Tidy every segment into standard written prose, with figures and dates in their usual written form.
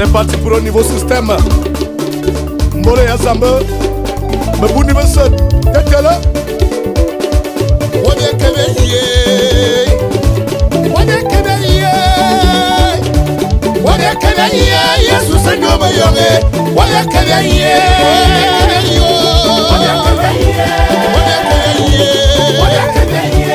C'est parti pour un nouveau système. Mbole ya Zamba. Mabuni Besset. T'es là? Wode Kebeye. Wode Kebeye. Wode Kebeye. Yesu Senyo Mayonge. Wode Kebeye. Wode Kebeye. Wode Kebeye. Wode Kebeye.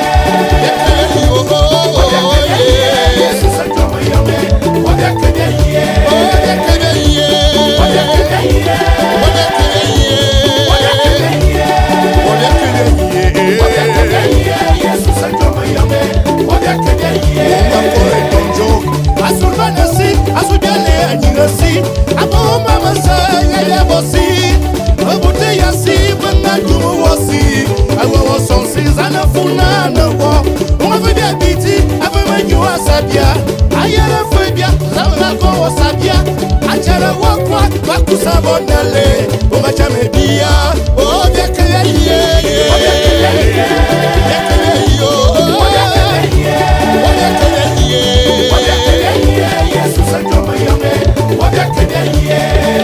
Wode Kebeye. Yesu Senyo Mayonge. Wode Kebeye. Wode Kebeye. Wode Kebeye. Wode Kebeye. Wode Kebeye. Wode Kebeye. Wode Kebeye. Yesu Senyo Mayonge. Wode Kebeye. Wode Tonjo. Asulmanasi, asudale anyinasi. Abo mama sa yeye bosi. Obute yasi banga jumu wosi. Awo wosonsi zana funa na wo. Mwafide biti, afemenyu asabia. Ayere febia, zamana ko wasabia. Achara wakwa, wakusabonale. Umachame bia, obe keleye. Obe keleye. Obe keleye. Obe keleye. Obe keleye. Obe keleye. Yesu Senyo Mayonge. Obe keleye.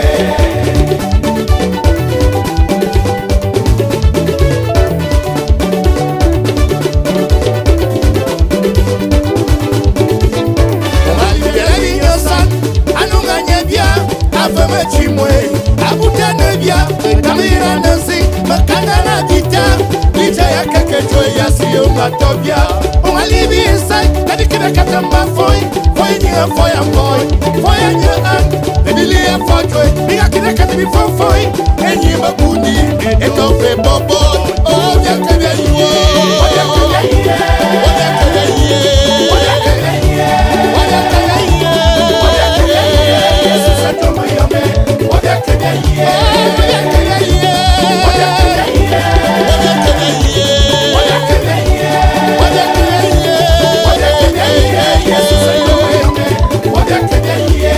Chimwe, abutane bia, kamira nasi, makana na gita, lija ya kekejo ya siyo matobia. Ongalibi inside, kadikina katamba foy, foy niya foy and boy, foy and your aunt, bibili ya foy, biga kina katibi foy, enyi mabuni, etofe bobo, oh ya kebe iye, oh ya kebe iye, oh ya kebe iye, oh ya kebe iye, oh ya kebe iye, oh ya kebe iye, Yesu Senyo Mayonge. Wode Kebeye. Wode Kebeye. Wode Kebeye. Wode Kebeye. Wode Kebeye. Wode Kebeye. Wode Kebeye. Yesu Senyo Mayonge. Wode Kebeye.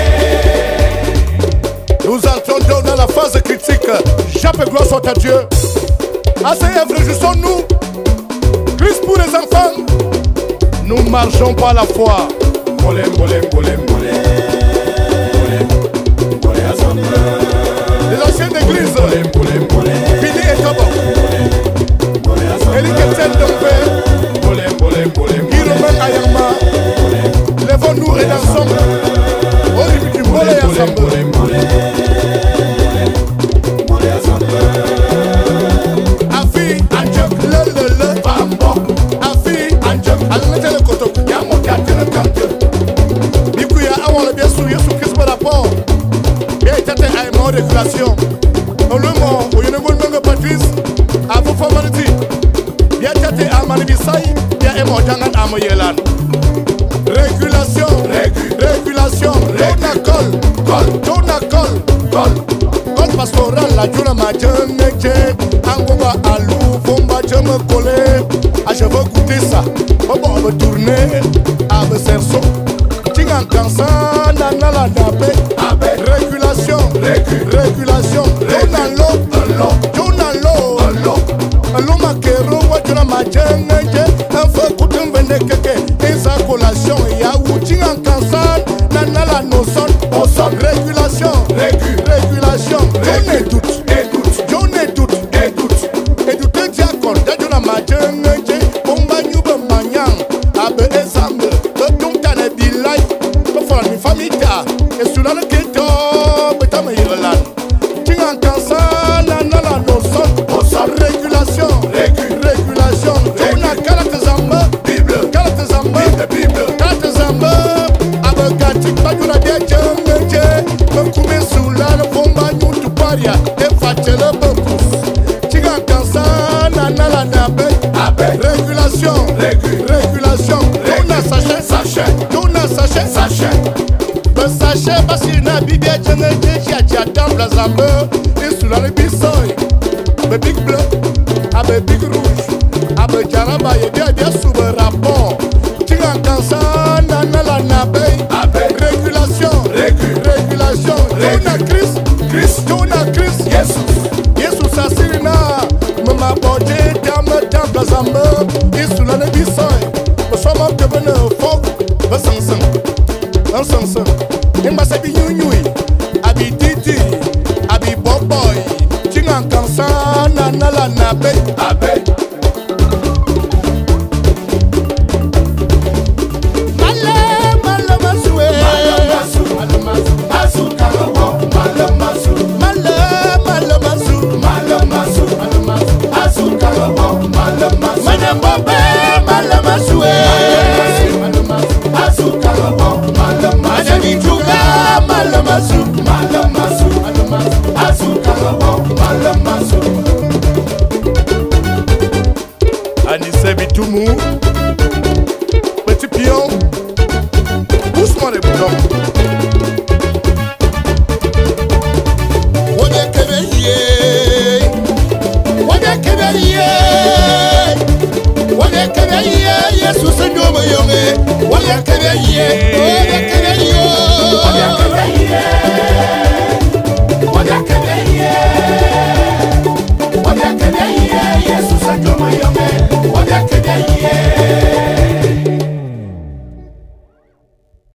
Nous entrons dans la phase critique. Chape et gloire soit à Dieu. Assez réjouissons-nous. Christ pour les enfants. Nous marchons par la foi. Bolem, bolem, bolem, bolem. Les anciennes églises, Fini et Tobo, Eliketen Dombe, Giroman Ayama, lèvons-nous et dansons au rythme du Mbole ya Zamba. Afi, Anjok, le, Bambo, Afi, Anjok, Almete le Koto, Yamoka, le Kanto, Bikuya, Awala, bien sûr, Yesu Christ par rapport. Et tete ay mo récréation. On le mot, au yonegol mengo Patrice, à vos formalités. Bien tete à Manibisai, bien emo jangan à Moyelan. Régulation, régulation, Jona Col pastoral, la Jona Majeneke, Angoba Alou, Bomba Jeme Collé. Ah, je veux goûter ça. Bon, on va tourner, à me serso. Tingan Kansa, Nanala Nabe. Régulation, régulation, Allo makero, wajuna majenge, un feu coutum vende keke, esa collation, ya outing en cansan, nanala no son, régulation, régulation, j'en ai doute, et doute, diacon, d'ajuna majenge, bomba nyube manyang, abe ezambe, le tuntane bilay, le fani famita, et sous la keto, betama irlan, tingan cansan, nanala no son, régulation, régulation, Jona Kalate Zamba, Bible, Abagati, Baguna de Djemmeje, Mekume Sula, le Bomba Nutu Paria, et Fatela Bocus, Tigan Kansa, Nanala Nabe, régulation, Jona sachet, le sachet, Basina Bibia Djemmeje, Chiatam Blazambe, et Sula le Bissoy. Abe big bleu, abe big rouge, abe jaraba yedia dia sous rapport. Tingan kansa nanala nabe, régulation, Jona Chris, Jesus asirina, mama boje dame blazambe, isula ne bisoy, bosoma kebene fok, basansan, Imba sabi nyunyui. Abe malamasue Azukarabo Madami Juga malamasu Azukarabo malamasu Anissé Bitoumou, Petit Pion, doucement les boulons. Yesu Senhor, meu homem, olha que